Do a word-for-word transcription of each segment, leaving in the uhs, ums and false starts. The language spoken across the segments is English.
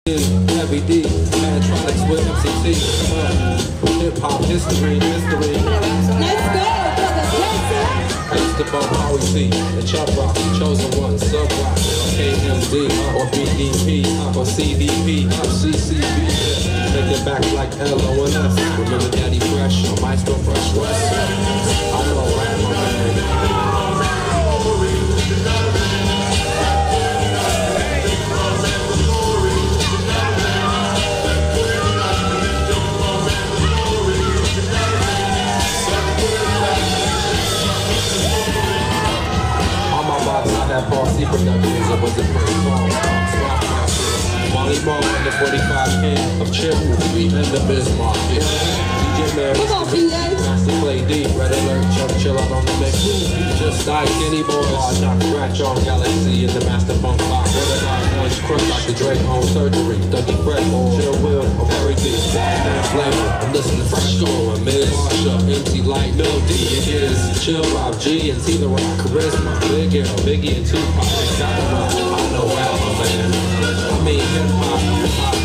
Heavy D, Mantronics with M C T. Uh, hip hop history, history. Let's go, brother Jason. It's the bump, how we see the chop rock, chosen one, sub rock, K M D or B D P or C D P or C C B. Take it back like L O N S. Remember Daddy Fresh or Maestro Fresh West? I know, right, my man. Paul C Productions, it was a pretty long swap master. Molly Ball and the forty-five king of Chip Movie and the Bismarck. Yeah. D J Mary, Master Play D, Red Alert, Chuck Chill out on the mix. Just like Kenny Boy, hard knock scratch on Galaxy in the Master Funk Box. Red Alert, Punch, Crunch like the Drake Home Surgery. Dougie Fred, Chill Will, or Perry D. Flavor, I'm listening to Fresh Go and Miz Marsha, M C Light, Lil D. It is Chill Rob G and T The Rock, Charisma, Big Arrow, Biggie and Tupac. Got the rock, I know Alpha Man. I mean hip hop, hip hop.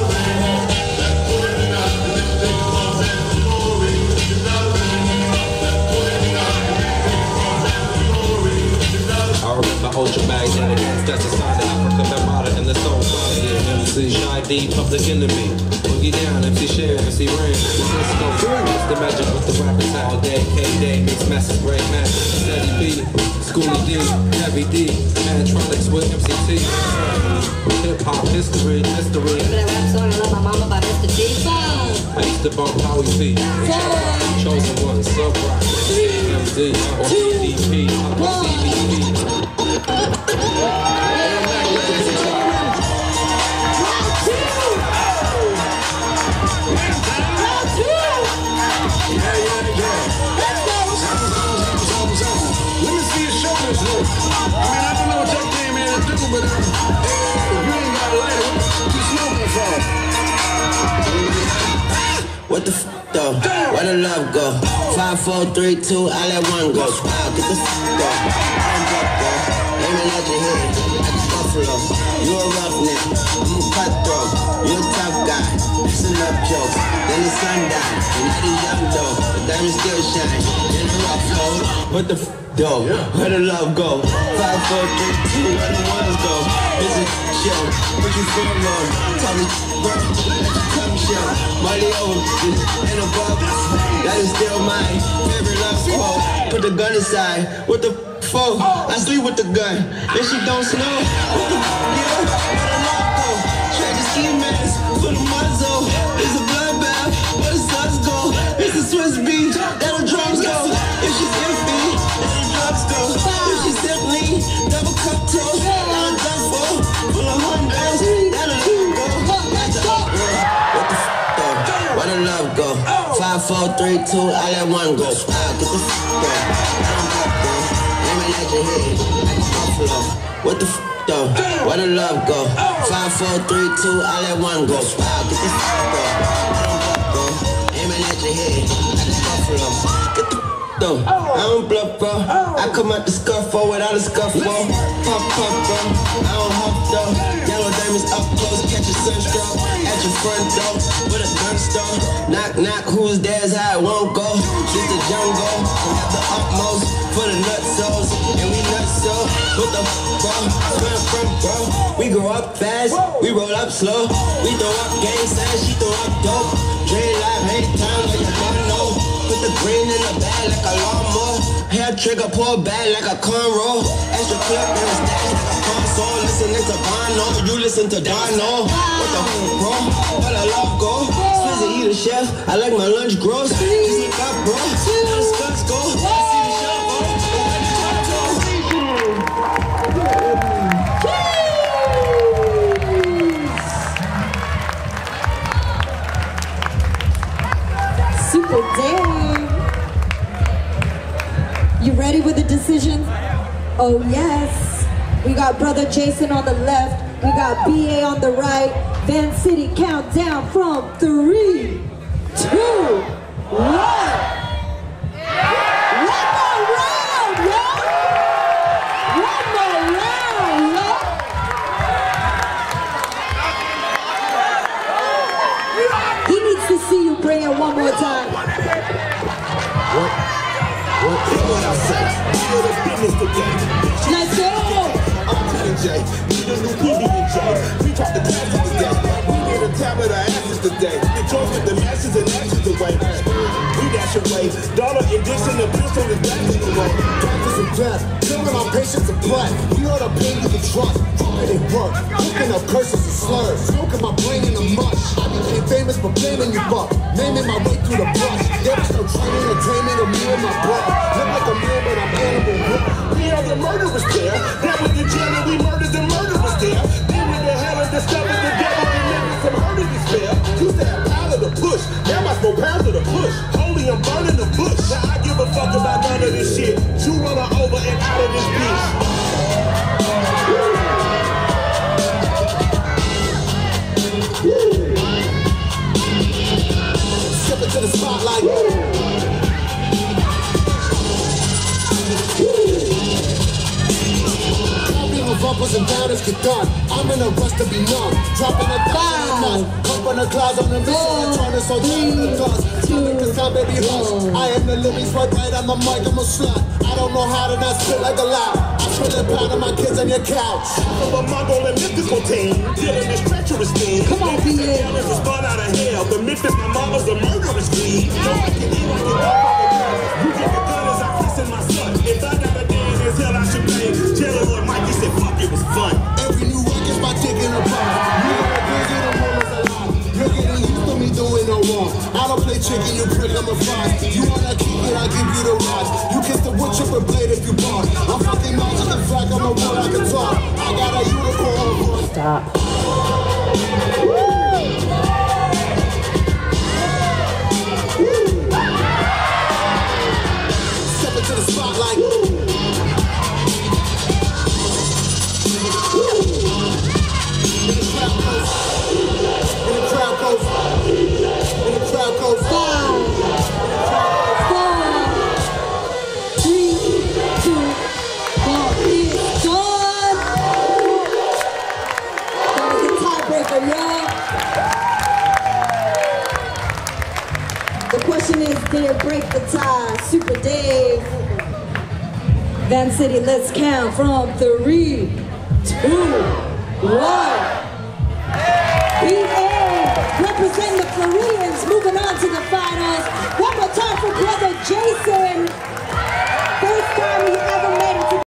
I remember Ultra Magnetic, that's a sign of Africa, Bambata, and the soul song here. M C Shy D, Public Enemy, Boogie Down, M C Share, M C Rain, let's go through. It's the magic with the rappers all day, K-Day, Mix Masters, Great Masters, Steady B, Schoolie D, Heavy D, Mantronics with M C T. Hip hop history, history. Remember that rap song I Love My Mama by Mister T? I used to bump how we see. Chosen one, sub rock, M D or C D P or C D P. But uh, if you ain't got a lighter, what you smoking for? What the f though? Where the love go? Five, four, three, two, I let one go. Wow, get the f go. I'm up, bro. Aiming at your head, like a buffalo. You a roughneck, I'm a cutthroat. You a tough guy, listen up jokes. Then the sun died, and now he's young though. The diamond still shine, in the rough road. What the f though? Where the love go? Five, four, three, two, where the ones go? It's a show, what you feel wrong? Tell me, bro, let you come show. Money over, and above, that is still my favorite love song. Put the gun aside, what the f for? I sleep with the gun, and she don't snow. What the f, yo? Where the love go? Track the ski mask, for the muzzle. It's a bloodbath, where the suns go? It's a Swiss beat, that the drums go. If she's iffy, that the drugs go. If she's simply, double cup toast. That a duffel, full of hundreds, that a love go. That's the up, bro. What the f though? Where the love go? Five, four, three, two, I let one go. Wow, get the f go. I don't fuck, bro. Aiming at your head, like a buffalo. What the f though? Where the love go? Five, four, three, two, I let one go. Wow, get the f go. I don't fuck, bro. Aiming at your head, like a buffalo. Get the f though. I don't bluff, bro. I come out the scuffle without a scuffle. Pop, pop, bro. I don't huff, though. Yellow diamonds up close, catch a sunstroke. At your front door, with a gun store. Knock, knock, who's there's how it won't go. This the jungle, we have the utmost for the nutsos, and we nutso. What the f, bro? Where I'm from, bro? We grow up fast, we roll up slow. We throw up gang signs, she throw up dope. Dream life, hate time, like you don't know. Put the green in the bag like a lawnmower. Hair trigger, pull back like a cornrow. Extra clip in the stash like a console. Listening to Bono, you listen to Dono. What the f, bro? Where the love go? Swizzy, he the chef, I like my lunch gross. Just look up, bro. Let the skunks go. I see the chef, bro. Super Dave. You ready with the decision? Oh yes. We got Brother Jason on the left. We got B A on the right. Van City countdown from three, two, one. One more round, yo! One more round, yo! bring it one more time. What? What? What I say? Feel the business today. Let's go. I'm T and J. Need a new P D and J. We talk the classes today. We need a tablet of asses today. The choice with the masses and ashes away. We dash away. Dollar addiction, the pistol is dashing away. Practice and death. Killing our patience and breath. We know the pain you can trust. Dropping it work. Cooking up curses and slurs. Smoking my brain in the mush. I became famous for blaming you fuck. Naming my way through the brush. There was no training or taming of me and my blood. Look like a man, but I'm animal. We are the murderers there. That was the jail and we murdered the murderers there. Then with the hell and discovered the devil and living some hurt and despair. Used to have power to push. Now I smoke pounds of the push. Holy, I'm burning the bush. Now I give a fuck about none of this shit. You run her over and out of this bitch. Step into the spotlight. Bumpers and downers get done. I'm in a rush to be numb. Dropping a thousand a month. Up on the clouds on the mission. Trying to so down in the dust. Swimming to sound, baby, hush. I am the living swipe right on the mic. I'm a slut. I don't know how to not spit like a loud. I spend a pound of my kids on your couch. I'm a Mongol and mythical team. Dealing this treacherous thing. Come on, B A. This is spun out of hell. The myth that my mama's a murderous queen. No, I can eat like a dog. You get the gun as I kiss in my son. If I got a dance as hell, I should pay. Jailer or Mikey said, fuck, it was fun. Every new rock is my taking a pop. You gotta visit a woman's alive. You're getting used to me doing no wrong. I don't play chicken, you prick, I'm a fry. You wanna keep it, I'll give you the rod. You kiss the wood chipper blade if you want. I'm fucking magic and flag, I'm a word I can talk. I got a unicorn. Stop. Step into the spotlight. The question is, did it break the tie? Super Dave. Van City, let's count from three, two, one. B A represent the Floridians, moving on to the finals. One more time for brother Jason.